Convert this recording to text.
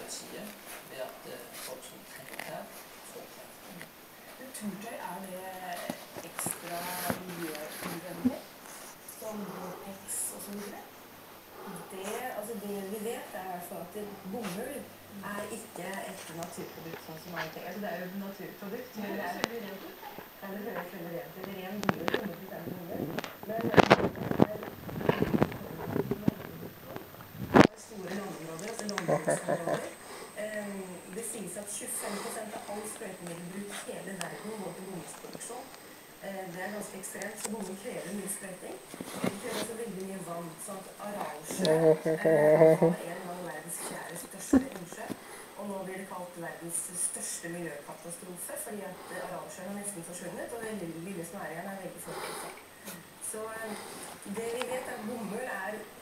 sier, ved at folk som trenger tær, får tær. Turtøy, det ekstra miljøuvennlig, som Gore-Tex og så videre? Det vi vet i hvert fall at bomull ikke et naturprodukt sånn som mange tenker. Det jo et naturprodukt. Men det veldig rent ut. Det høres veldig rent ut. Det ren bomull, 100% bomull. Men det store landområder, altså landbruksområder. Det sies at 25% av all sprøytemiddelbruk i hele verden går til bomullsproduksjon. Det ganske ekstremt, så bomull krever mye sprøyting. Det krever også veldig mye vann, sånn at Aralsjø var en gang verdens fjerde største innsjø. Og nå blir det kalt verdens største miljøkatastrofe, fordi at Aralsjøen har nesten forsvunnet, og det lille som igjen veldig forurenset. Så det vi vet at bomull